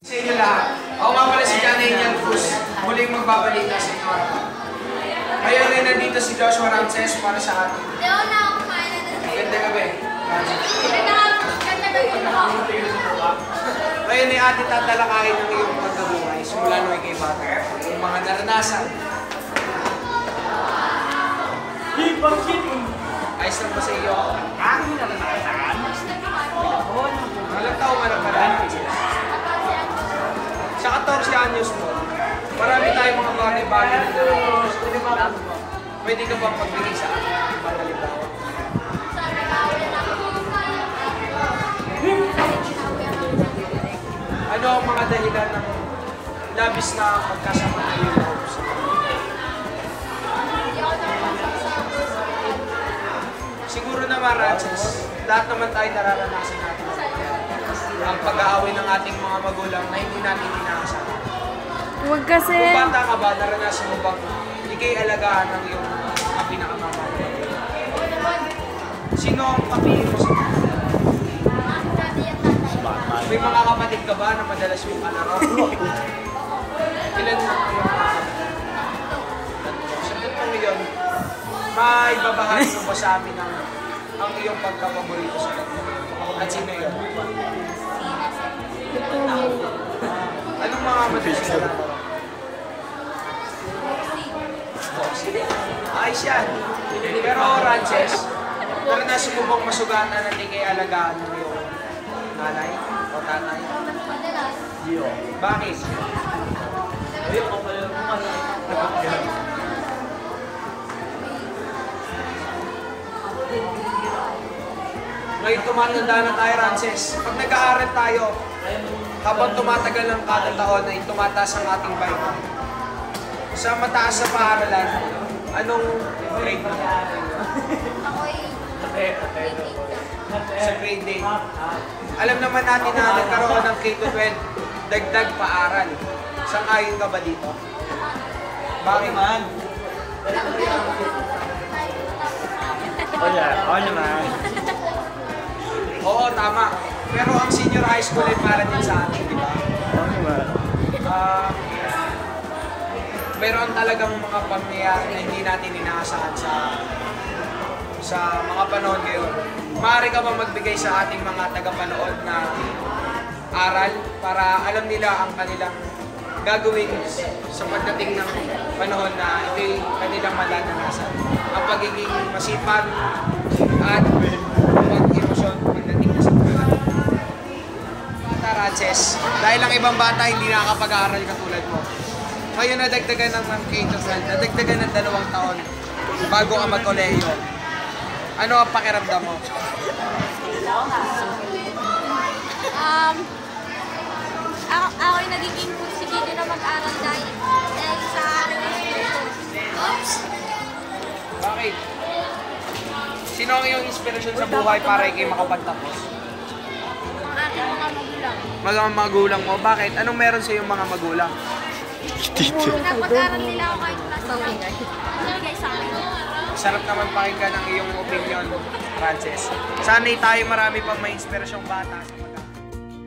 Sa inyo lahat, ako nga pala si John Angel Cruz, muling magbabalita sa inyo. Ngayon ay nandito si Joshua Ramses para sa atin. Ganda gabi. Ngayon ay atin tatalakayin ng iyong pagkabuhay simula nung ikay bata. Yung mga naranasan. Ayos lang ba sa iyo? Ilang taong ka na pala? Sa 14 anyos mo, marami tayong mga bagay-bagay na naranasan. Pwede ka bang magbigay sa akin ng pangalibawa? Ano ang mga dahilan ng labis na magkasama na yung loob sa siguro naman, Rances, lahat naman tayo nararanasan natin ang pag-aaway ng ating mga magulang na hindi natin inaasahan. Huwag kasi. Kung bata ka ba, naranasan mo bang ikay alagaan ng iyong pinakamama? Sino ang kapili mo sa may mga kapatid ka ba na madalas yung kalaro? Ilan mo ang iyong kapatid? Sa tutong yun, may babahagi mo ba sa amin ang iyong pagkapaborito sa kanila? At sino yun? Anong mga madalas na lang? Ayos yan. Pero Rances, naranasan mo bang masugatan na hindi kayo alagaan ng iyong nanay o tatay? Bakit? Ngayon tumatanda na tayo, Rances. Pag nag-aaral tayo, habang tumatagal ng kada taon ay tumataas ang ating bayad. Sa mataas na paaralan, anong grade mo? Sa grade 8. Alam naman natin na nagkaroon ng K-12, dagdag paaral. Sang-ayon ka ba dito? Bakit man? Oo naman. Oo, tama. Pero ang senior high school ay para din sa atin, di ba? Oo naman. Meron talagang mga pangyayari na hindi natin inaasahan sa mga panahon ngayon. Maaari ka ba magbigay sa ating mga tagapanood na aral para alam nila ang kanilang gagawin sa pagdating ng panahon na ito'y kanilang malalanasan? Ang pagiging masipag at pag-emosyon pagdating na sa buhay. Bata, Rances, dahil ang ibang bata hindi nakakapag-aaral katulad mo. Ngayon nadagdagan ng K-12, nadagdagan ng 2 taon bago ka mag-kolehiyo. Ano ang pakiramdam mo? Ako yung nagiging pusigili na mag-aral dahil sa Bakit? Sino ang iyong inspirasyon sa buhay para ikay makapagtapos? ang aking mga magulang. Mga magulang mo, bakit? Anong meron sa iyong mga magulang? Pinapag-aral nila ako kahit nasa nabigay sa akin. Sarap naman pakinggan ang iyong opinion, Rances. Sana'y tayo marami pang may inspirasyong bata.